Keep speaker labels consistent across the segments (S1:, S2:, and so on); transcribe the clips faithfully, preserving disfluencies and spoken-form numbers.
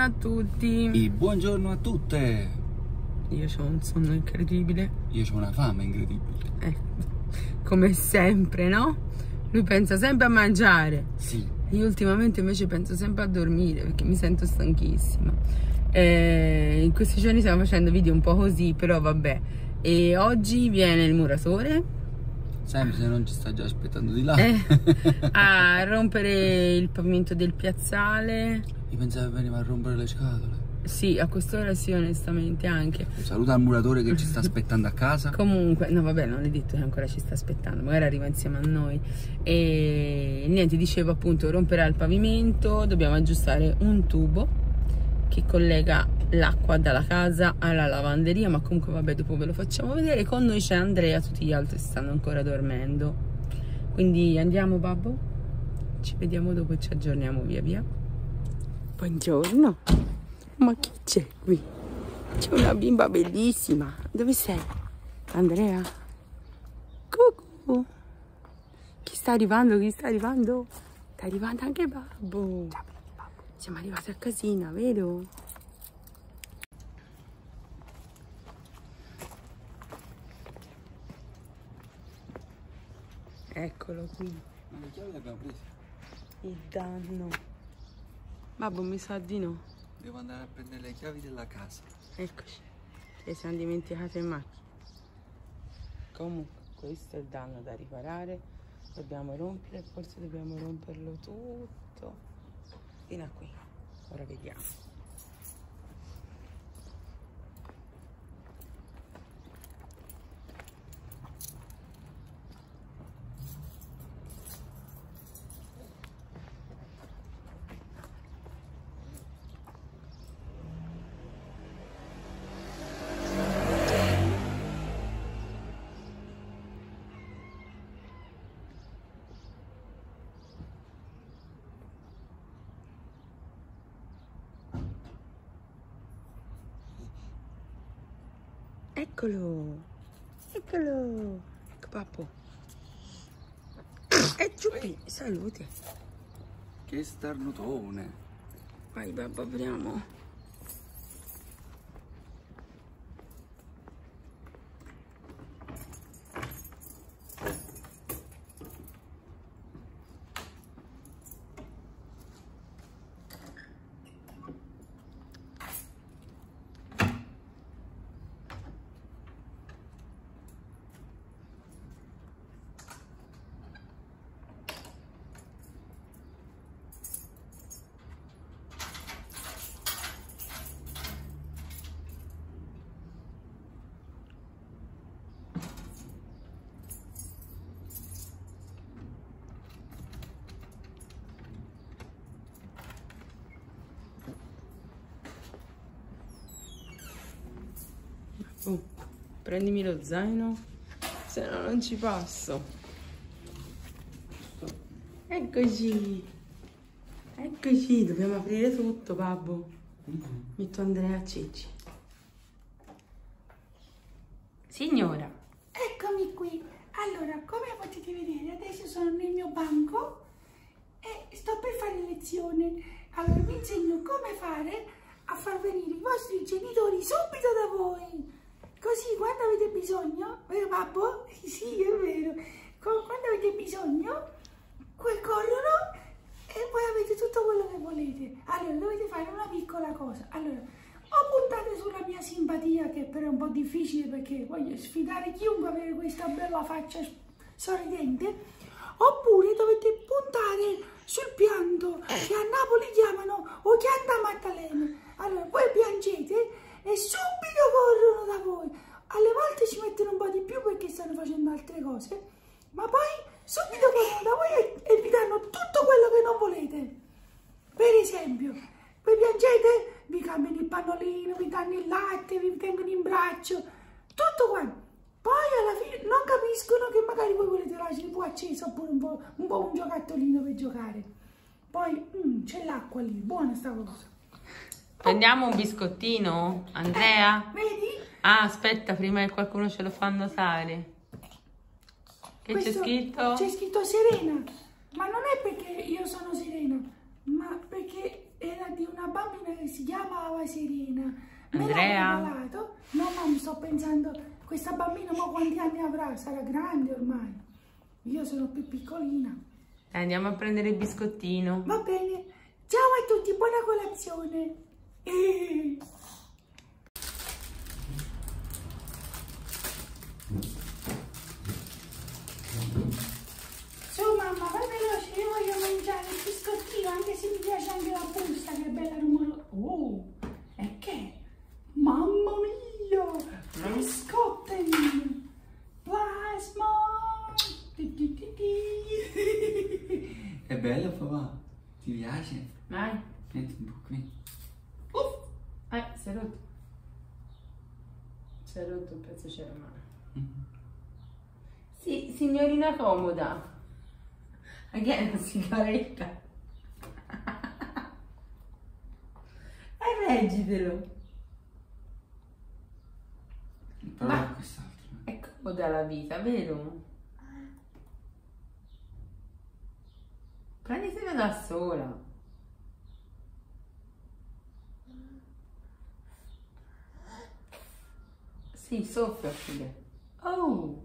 S1: a tutti.
S2: E buongiorno a tutte.
S1: Io ho un sonno incredibile.
S2: Io ho una fame incredibile.
S1: Eh, come sempre, no? Lui pensa sempre a mangiare.
S2: Sì.
S1: Io ultimamente invece penso sempre a dormire perché mi sento stanchissima. Eh, in questi giorni stiamo facendo video un po' così, però vabbè. E oggi viene il muratore.
S2: Sempre, se non ci sta già aspettando di là.
S1: Eh, a rompere il pavimento del piazzale.
S2: Io pensavo che veniva a rompere le scatole.
S1: Sì, a quest'ora sì, onestamente anche.
S2: Un saluto al muratore che ci sta aspettando a casa.
S1: Comunque, no vabbè, non è detto che ancora ci sta aspettando, magari arriva insieme a noi. E niente, dicevo appunto, romperà il pavimento, dobbiamo aggiustare un tubo che collega l'acqua dalla casa alla lavanderia, ma comunque vabbè, dopo ve lo facciamo vedere. Con noi c'è Andrea, tutti gli altri stanno ancora dormendo. Quindi andiamo, babbo? Ci vediamo dopo e ci aggiorniamo via via. Buongiorno. Ma chi c'è qui? C'è una bimba bellissima. Dove sei? Andrea? Cucù. Chi sta arrivando? Chi sta arrivando? Sta arrivando anche babbo. Siamo arrivati a casina, vero? Eccolo qui.
S2: Ma le chiavi le abbiamo prese?
S1: Il danno. Babbo, mi sa di no.
S2: Devo andare a prendere le chiavi della casa.
S1: Eccoci. Le siamo dimenticate in macchina. Comunque, questo è il danno da riparare. Dobbiamo rompere, forse dobbiamo romperlo tutto. Fino a qui. Ora vediamo. Eccolo, eccolo, ecco papà. E giù qui, salute.
S2: Che starnutone.
S1: Vai babbo, apriamo. Oh, prendimi lo zaino, se no non ci passo. Eccoci, eccoci, dobbiamo aprire tutto, babbo. Metto Andrea a Ceci. Signora.
S3: Eccomi qui. Allora, come potete vedere, adesso sono nel mio banco e sto per fare lezione. Allora, vi insegno come fare a far venire i vostri genitori subito da voi. Così quando avete bisogno, vero babbo? Sì, è vero. Quando avete bisogno, corrono e voi avete tutto quello che volete. Allora, dovete fare una piccola cosa. Allora, o puntate sulla mia simpatia, che però è un po' difficile perché voglio sfidare chiunque avere questa bella faccia sorridente, oppure dovete puntare sul pianto, che a Napoli chiamano o chianta Maddalena. Allora, voi piangete e subito corrono da voi. Alle volte ci mettono un po' di più perché stanno facendo altre cose, ma poi subito corrono da voi e, e vi danno tutto quello che non volete. Per esempio, voi piangete, vi cambiano il pannolino, vi danno il latte, vi tengono in braccio, tutto qua. Poi alla fine non capiscono che magari voi volete la cipù accesa oppure un po', un po' un giocattolino per giocare. Poi mm, c'è l'acqua lì, buona sta cosa.
S1: Prendiamo un biscottino, Andrea?
S3: Eh, vedi?
S1: Ah, aspetta, prima che qualcuno ce lo fa notare. Che c'è scritto?
S3: C'è scritto Serena, ma non è perché io sono Serena, ma perché era di una bambina che si chiamava Serena. Me
S1: Andrea?
S3: l'ha regalato. No, ma sto pensando, questa bambina mo quanti anni avrà? Sarà grande ormai. Io sono più piccolina.
S1: Andiamo a prendere il biscottino.
S3: Va bene. Ciao a tutti, buona colazione. Eh. Su mamma, vai veloce, io voglio mangiare il biscottino, anche se mi piace anche la busta, che è bella rumorosa. Oh, e che? Mamma mia, biscotti, plasma. Ti, ti, ti, ti.
S2: È bello papà? Ti piace?
S1: Vai.
S2: Metti un po' qui.
S1: Uff. Eh, si è rotto. Si è rotto un pezzo, c'era male.
S2: Mm-hmm.
S1: Sì, signorina comoda. Anche è una sigaretta. E reggitelo.
S2: Però
S1: Ma-
S2: è quest'altro.
S1: È comoda la vita, vero? Prenditela da sola. Sì, soffia pure. Oh!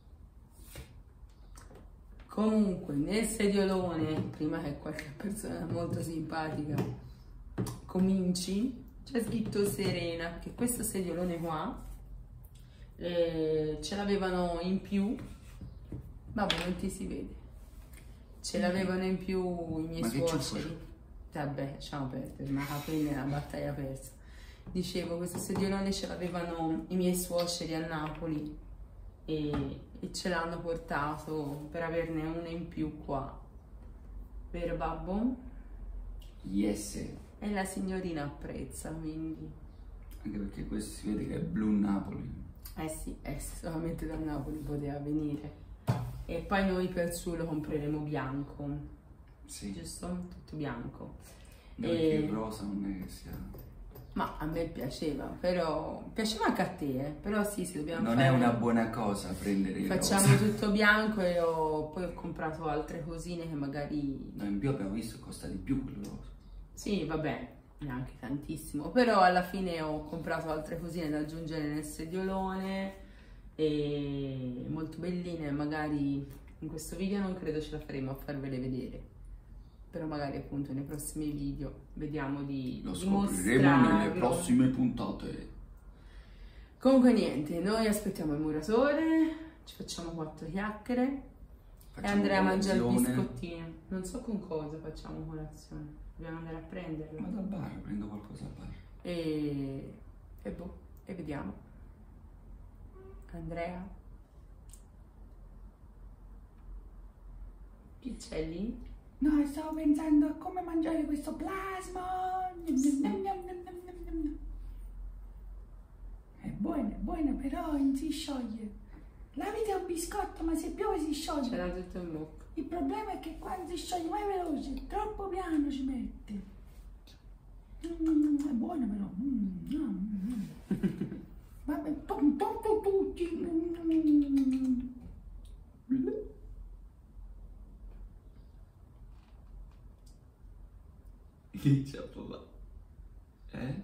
S1: Comunque, nel sediolone, prima che qualche persona molto simpatica cominci, c'è scritto Serena, perché questo sediolone qua eh, ce l'avevano in più. Vabbè, non ti si vede. Ce l'avevano in più i miei
S2: Ma che
S1: suoceri. Vabbè, lasciamo perdere, ma capire è una battaglia persa. Dicevo, questo sediolone ce l'avevano i miei suoceri a Napoli e, e ce l'hanno portato per averne uno in più qua. Vero babbo?
S2: Yes.
S1: E la signorina apprezza, quindi.
S2: Anche perché questo si vede che è blu Napoli.
S1: Eh sì, eh, solamente da Napoli poteva venire. E poi noi per suo lo compreremo bianco,
S2: Sì.
S1: giusto? Tutto bianco.
S2: No,
S1: E-
S2: perché il rosa non è che sia...
S1: Ma a me piaceva, però piaceva anche a te, eh? Però sì, se dobbiamo
S2: Non
S1: fare...
S2: è una buona cosa prendere il
S1: Facciamo
S2: rosa.
S1: tutto bianco e ho... poi ho comprato altre cosine che magari...
S2: No, in più abbiamo visto che costa di più quello rosa.
S1: Sì, vabbè, neanche tantissimo, però alla fine ho comprato altre cosine da aggiungere nel sediolone e molto belline, magari in questo video non credo ce la faremo a farvele vedere. Però magari appunto nei prossimi video vediamo di,
S2: Lo
S1: di
S2: scopriremo nelle
S1: mostrarlo.
S2: prossime puntate.
S1: Comunque niente, noi aspettiamo il muratore, ci facciamo quattro chiacchiere e
S2: Facciamo
S1: Andrea mangia il
S2: colazione.
S1: biscottino. Non so con cosa facciamo colazione, dobbiamo andare a prenderlo.
S2: Vado al bar, prendo qualcosa al bar.
S1: E, e boh, e vediamo. Andrea? Chi c'è lì?
S3: No, stavo pensando a come mangiare questo plasma.
S1: Sì.
S3: Nom, nom, nom, nom, nom, nom. È buono, è buono, però non si scioglie. La vita è un biscotto, ma se piove si
S1: Ce
S3: scioglie.
S1: l'ha tutto in bocca.
S3: Il problema è che quando si scioglie mai veloce, troppo piano ci mette. Mm, è buono però. Mm, no, mm, mm. Vabbè, to- to- tutti. Mm.
S2: Inizia papà. Eh?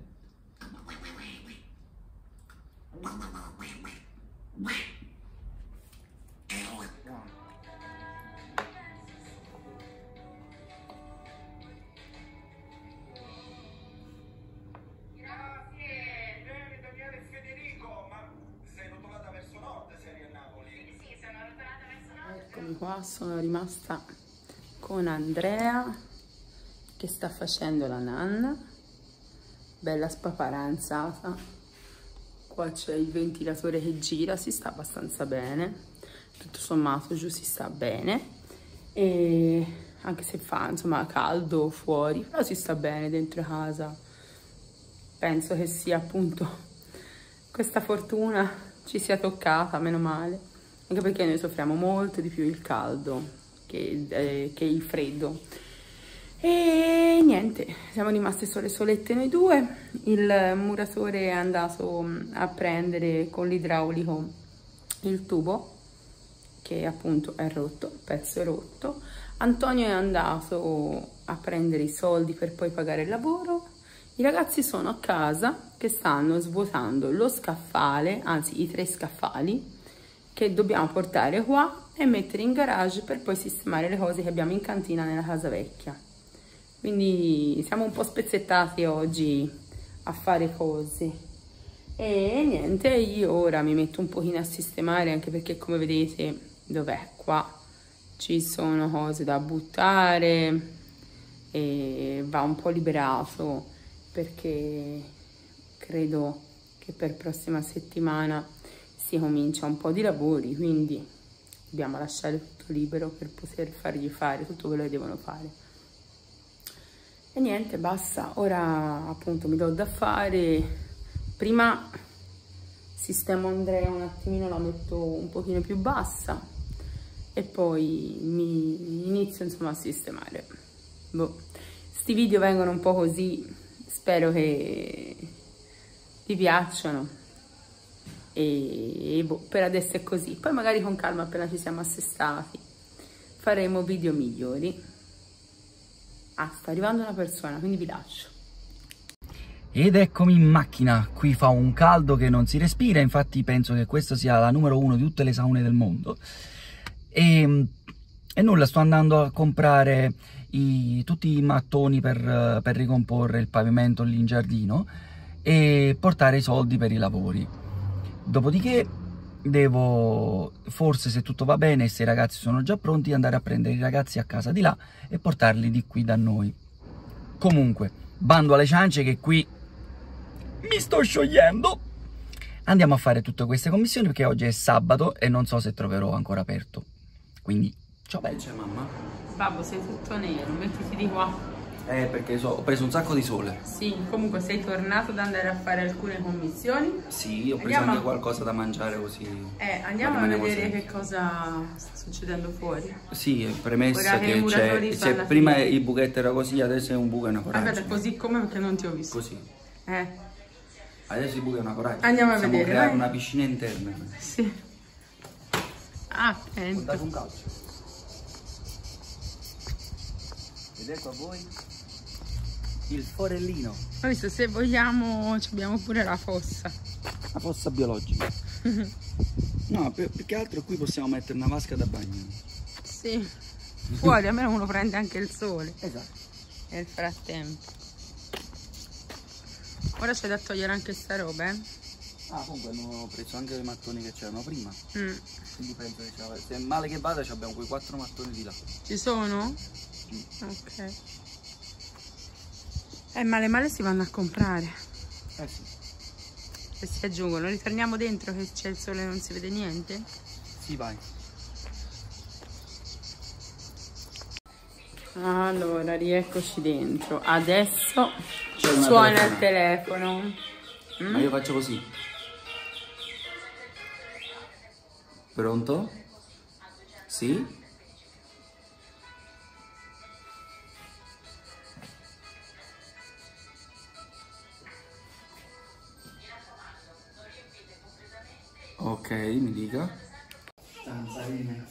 S4: Grazie, bene Daniele e Federico, ma sei rotolata verso nord, sei a Napoli? Sì, sì, sono rotolata verso nord.
S1: Eccomi qua, sono rimasta con Andrea che sta facendo la nanna, bella spaparanzata. Qua c'è il ventilatore che gira, si sta abbastanza bene, tutto sommato giù si sta bene, e anche se fa insomma caldo fuori, però si sta bene dentro casa. Penso che sia appunto questa fortuna ci sia toccata, meno male, anche perché noi soffriamo molto di più il caldo che, eh, che il freddo. E niente, siamo rimaste sole solette noi due. Il muratore è andato a prendere con l'idraulico il tubo che appunto è rotto, il pezzo è rotto, Antonio è andato a prendere i soldi per poi pagare il lavoro. I ragazzi sono a casa che stanno svuotando lo scaffale, anzi i tre scaffali, che dobbiamo portare qua e mettere in garage per poi sistemare le cose che abbiamo in cantina nella casa vecchia. Quindi siamo un po' spezzettati oggi a fare cose. E niente, io ora mi metto un pochino a sistemare, anche perché come vedete, dov'è? Qua ci sono cose da buttare e va un po' liberato, perché credo che per prossima settimana si comincia un po' di lavori, quindi dobbiamo lasciare tutto libero per poter fargli fare tutto quello che devono fare. E niente, basta, ora appunto mi do da fare. Prima sistemo Andrea un attimino, la metto un pochino più bassa e poi mi inizio insomma a sistemare. Boh, sti video vengono un po' così, spero che vi piacciono e, e boh, per adesso è così, poi magari con calma appena ci siamo assestati faremo video migliori. Ah, sta arrivando una persona, quindi vi lascio.
S5: Ed eccomi in macchina, qui fa un caldo che non si respira, infatti penso che questa sia la numero uno di tutte le saune del mondo. E, e nulla, sto andando a comprare i, tutti i mattoni per, per ricomporre il pavimento lì in giardino e portare i soldi per i lavori. Dopodiché devo, forse se tutto va bene e se i ragazzi sono già pronti, andare a prendere i ragazzi a casa di là e portarli di qui da noi. Comunque, bando alle ciance che qui mi sto sciogliendo. Andiamo a fare tutte queste commissioni perché oggi è sabato e non so se troverò ancora aperto. Quindi, ciao bello. C'è mamma?
S1: Babbo, sei tutto nero, mettiti di qua.
S5: Eh, perché so, ho preso un sacco di sole.
S1: Sì, comunque sei tornato ad andare a fare alcune commissioni.
S5: Sì, ho preso
S1: andiamo
S5: anche
S1: a...
S5: qualcosa da mangiare così.
S1: Eh, andiamo a vedere
S5: sempre.
S1: che cosa sta succedendo fuori.
S5: Sì, premessa
S1: Ora che
S5: che c'è, se prima fine. Il buchetto era così, adesso è un buco e una coraggia.
S1: Aspetta, così come, perché non ti ho visto.
S5: Così.
S1: Eh.
S5: Adesso il buco è una coraggia.
S1: Andiamo a
S5: Possiamo
S1: vedere,
S5: creare
S1: vai.
S5: una piscina interna.
S1: Sì. Ah, attento.
S5: Portate un calcio. Ed ecco a voi il forellino.
S1: Ho visto, se vogliamo abbiamo pure la fossa.
S5: La fossa biologica. No, più, più che altro qui possiamo mettere una vasca da bagno.
S1: Sì. Fuori almeno uno prende anche il sole.
S5: Esatto.
S1: Nel frattempo. Ora c'è da togliere anche sta roba, eh?
S5: Ah, comunque hanno preso anche i mattoni che c'erano prima.
S1: Mm.
S5: Quindi penso che c'è. Se male che vada abbiamo quei quattro mattoni di là.
S1: Ci sono?
S5: Mm.
S1: Ok. Eh, male male si vanno a comprare.
S5: Eh sì.
S1: E si aggiungono. Ritorniamo dentro che c'è il sole e non si vede niente?
S5: Sì, vai.
S1: Allora, rieccoci dentro. Adesso
S5: una
S1: suona il telefono. Mm?
S5: Ma io faccio così. Pronto? Sì? Ok, mi dica. Zanzarine.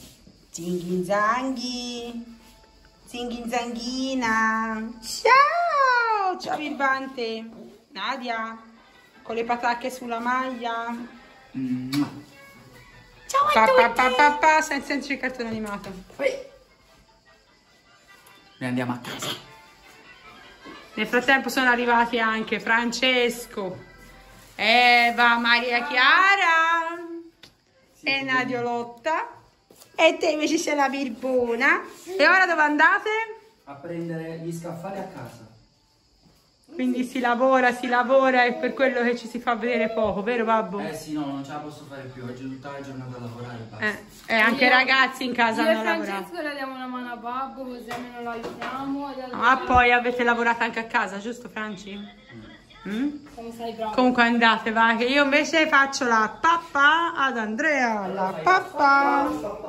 S1: Zinghi Zinghinzanghina. Ciao! Ciao birbante. Nadia, con le patacche sulla maglia.
S5: Mm.
S3: Ciao a
S1: Pa, pa,
S3: tutti!
S1: pa, pa, pa, senza senza il cartone animato.
S5: Noi andiamo a casa.
S1: Nel frattempo sono arrivati anche Francesco, Eva, Maria Chiara e Nadiolotta. E te invece sei la birbona. E ora dove andate?
S5: A prendere gli scaffali a casa.
S1: Quindi si lavora, si lavora, è per quello che ci si fa vedere poco, vero babbo?
S5: Eh sì, no, non ce la posso fare più. Oggi tutta la giornata a lavorare. Basta.
S1: Eh, e anche i ragazzi in casa
S6: Io e
S1: hanno lavorato.
S6: Francesco le diamo una mano a babbo così almeno lo aiutiamo.
S1: Ah, poi avete lavorato anche a casa, giusto Franci? Mm?
S6: Come sei bravo?
S1: Comunque andate, va, che io invece faccio la pappa ad Andrea. La pappa.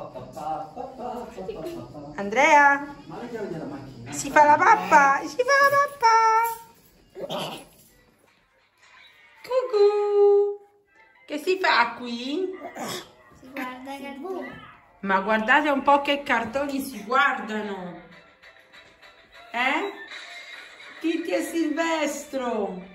S1: Andrea,
S5: Ma le chiavi della macchina?
S1: si fa la pappa, si fa la pappa. Cucù. Che si fa qui?
S3: Si guarda il tabù.
S1: Ma guardate un po' che cartoni si guardano. Eh? Titti e Silvestro.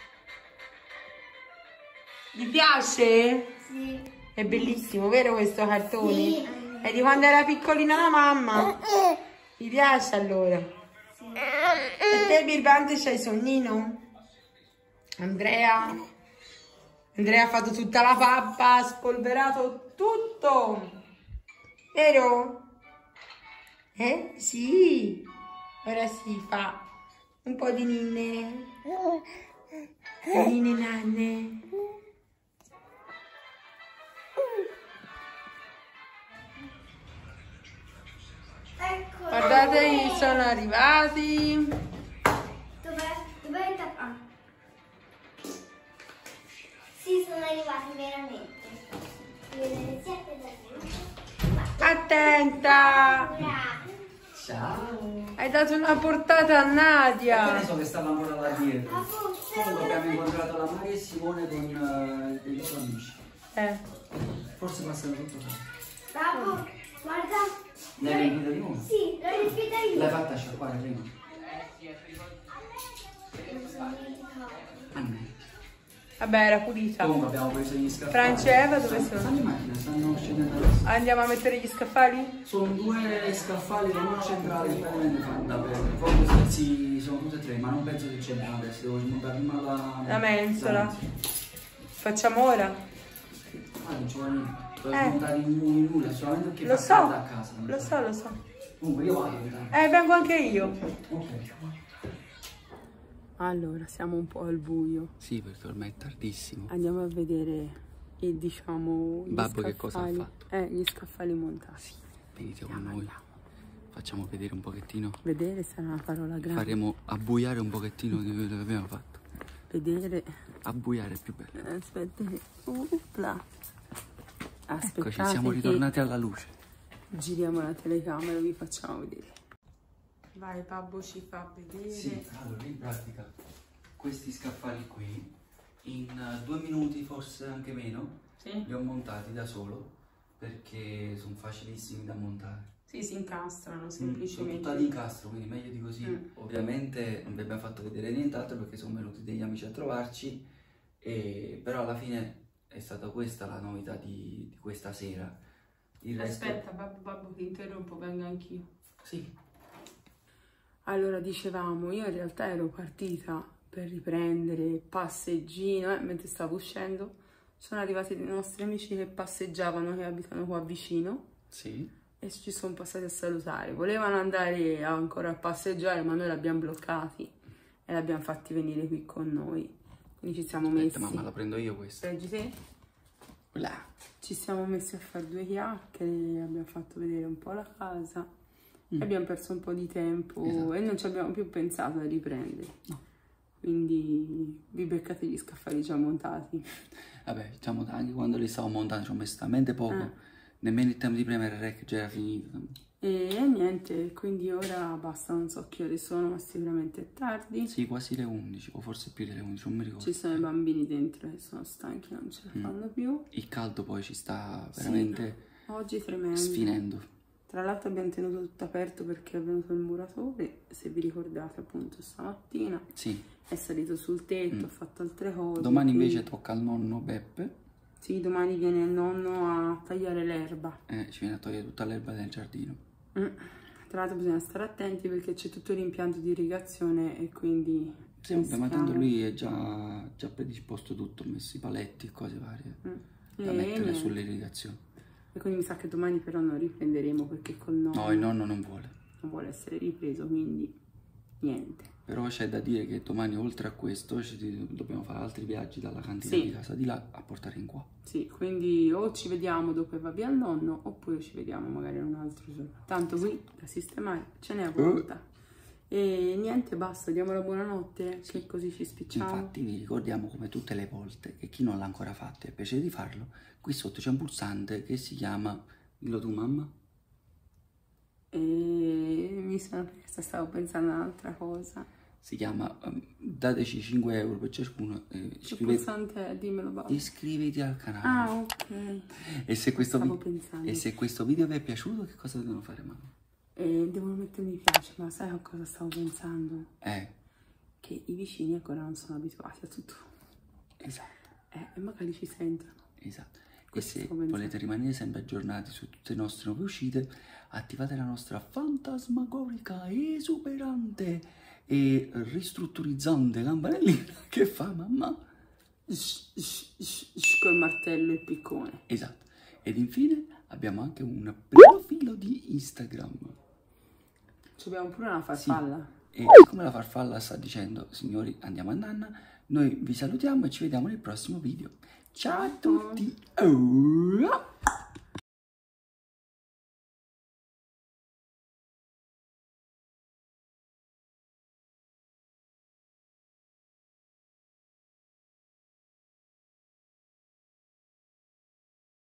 S1: Vi piace?
S7: Sì.
S1: È bellissimo, vero questo cartone?
S7: Sì.
S1: È di quando era piccolina la mamma? Ti piace allora?
S7: Sì.
S1: E te Birbante c'hai sonnino? Andrea? Andrea ha fatto tutta la pappa, ha spolverato tutto. Vero? Eh? Sì. Ora si fa un po' di ninne. Ninne nanne.
S7: Ecco.
S1: Guardate, sono arrivati.
S7: Dov'è? Dov'è il tap- ah. Sì, sono arrivati veramente. Le ricette da
S1: Attenta!
S5: Ciao!
S1: Hai dato una portata a
S5: Io ne
S1: Nadia.
S5: so che stava ancora là dietro.
S7: Ma forse
S5: Comunque abbiamo incontrato la Maria e Simone con uh, dei loro amici.
S1: Eh.
S5: Forse passano tutto qua.
S7: Babbo, guarda.
S5: L'hai riempita di nuovo?
S7: Sì, l'ho riempita io.
S5: L'hai fatta sciacquare prima?
S7: Non sono dimenticato.
S5: A me.
S1: Vabbè, era pulita.
S5: Comunque abbiamo preso gli scaffali.
S1: Francia e Eva dove sono?
S5: Stanno in macchina, stanno scendendo adesso.
S1: Andiamo a mettere gli scaffali?
S5: Sono due scaffali con un centrale che praticamente fanno da per. Poi questi sono tutte e tre, ma non penso che c'entrano adesso, devo smontare prima la.
S1: La mensola.
S5: la
S1: Facciamo ora?
S5: Ah, non ci vuole niente. Devo
S1: Eh.
S5: smontare in in nulla, solamente perché
S1: Lo
S5: fa
S1: so,
S5: caldo a casa. non
S1: lo so, lo so.
S5: Comunque io vado. intanto.
S1: Eh, vengo anche io.
S5: Ok.
S1: Allora, siamo un po' al buio.
S2: Sì, perché ormai è tardissimo.
S1: Andiamo a vedere il, diciamo, gli
S2: Babbo che cosa ha
S1: scaffali.
S2: fatto?
S1: Eh, gli scaffali montati.
S2: Venite con
S1: Andiamo,
S2: noi.
S1: andiamo.
S2: Facciamo vedere un pochettino.
S1: Vedere sarà una parola grande.
S2: Faremo abbuiare un pochettino di quello che abbiamo fatto.
S1: Vedere.
S2: Abbuiare è più bello.
S1: Aspetta. Upla. Aspettate
S2: Eccoci, siamo
S1: che
S2: ritornati alla luce.
S1: giriamo la telecamera e vi facciamo vedere. Vai, Babbo ci fa vedere.
S5: Sì, allora in pratica questi scaffali qui in uh, due minuti, forse anche meno,
S1: Sì?
S5: li ho montati da solo perché sono facilissimi da montare.
S1: Sì, si incastrano
S5: Sono
S1: semplicemente.
S5: tutti ad incastro, quindi meglio di così.
S1: Mm.
S5: Ovviamente non vi abbiamo fatto vedere nient'altro perché sono venuti degli amici a trovarci, e, però alla fine è stata questa la novità di, di questa sera. Il resto...
S1: Aspetta, Babbo, Babbo ti interrompo, vengo anch'io.
S5: Sì.
S1: Allora, dicevamo, io in realtà ero partita per riprendere passeggino, eh, mentre stavo uscendo sono arrivati dei nostri amici che passeggiavano, che abitano qua vicino,
S2: Sì.
S1: e ci sono passati a salutare. Volevano andare ancora a passeggiare, ma noi li abbiamo bloccati e li abbiamo fatti venire qui con noi. Quindi ci siamo
S2: Aspetta,
S1: messi...
S2: mamma, la prendo io questa.
S1: Leggi te?
S2: Là.
S1: Ci siamo messi a fare due chiacchiere, abbiamo fatto vedere un po' la casa, mm. abbiamo perso un po' di tempo,
S2: Esatto.
S1: e non ci abbiamo più pensato a riprendere.
S2: No.
S1: Quindi vi beccate gli scaffali già montati.
S2: Vabbè, diciamo anche quando li stavo montando ci ho messo talmente poco,
S1: Ah.
S2: nemmeno il tempo di premere il rec già era finito.
S1: E niente, quindi ora basta, non so che ore sono, ma sicuramente è tardi.
S2: Sì, quasi le undici, o forse più delle undici, non mi ricordo.
S1: Ci sono i bambini dentro che sono stanchi, non ce la fanno più.
S2: Il caldo poi ci sta veramente
S1: Sì, oggi tremendo.
S2: sfinendo.
S1: Tra l'altro abbiamo tenuto tutto aperto perché è venuto il muratore, se vi ricordate appunto stamattina,
S2: Sì.
S1: è salito sul tetto,
S2: Mm.
S1: ha fatto altre cose.
S2: Domani
S1: quindi-
S2: invece tocca al nonno Beppe,
S1: Sì, domani viene il nonno a tagliare l'erba.
S2: eh, ci viene a togliere tutta l'erba del giardino.
S1: Mm. Tra l'altro bisogna stare attenti perché c'è tutto l'impianto di irrigazione e quindi...
S2: Sì, vabbè, ma tanto
S1: rischiamo-
S2: lui è già, già predisposto tutto, ha messo i paletti e cose varie
S1: Mm.
S2: da
S1: E
S2: mettere
S1: niente.
S2: sull'irrigazione.
S1: E quindi mi sa che domani però non riprenderemo perché col nonno
S2: No, il nonno non vuole.
S1: non vuole essere ripreso, quindi niente.
S2: Però c'è da dire che domani oltre a questo ci dobbiamo fare altri viaggi dalla cantina
S1: Sì.
S2: di casa di là a portare in qua.
S1: Sì, quindi o ci vediamo dopo che va via il nonno oppure ci vediamo magari un altro giorno. Tanto qui da sistemare ce n'è a volta. E niente, basta, diamo la buonanotte, che così ci spicciamo.
S2: Infatti vi ricordiamo come tutte le volte che chi non l'ha ancora fatto e ha piacere di farlo, qui sotto c'è un pulsante che si chiama, dillo tu mamma,
S1: E mi sono persa, stavo pensando a un'altra cosa.
S2: si chiama um, dateci cinque euro per ciascuno. Eh,
S1: Che
S2: iscrivete,
S1: pulsante è? Dimmelo, babbo.
S2: iscriviti al canale.
S1: Ah, ok.
S2: E se, questo
S1: Stavo
S2: vi-
S1: pensando.
S2: e se questo video vi è piaciuto, che cosa devono fare, mamma?
S1: E devono mettere mi piace, ma sai a cosa stavo pensando?
S2: Eh,
S1: Che i vicini ancora non sono abituati a tutto.
S2: esatto,
S1: Eh, e magari ci sentono.
S2: esatto. E
S1: Questo
S2: se
S1: stavo pensando.
S2: volete rimanere sempre aggiornati su tutte le nostre nuove uscite, attivate la nostra fantasmagorica, esuberante e ristrutturizzante campanellina che fa mamma.
S1: Sh, sh, sh, sh, col martello e il piccone.
S2: Esatto. Ed infine abbiamo anche un profilo di Instagram.
S1: Ci abbiamo pure una farfalla.
S2: E come la farfalla sta dicendo, signori, andiamo a nanna, noi vi salutiamo e ci vediamo nel prossimo video. Ciao a tutti! Oh.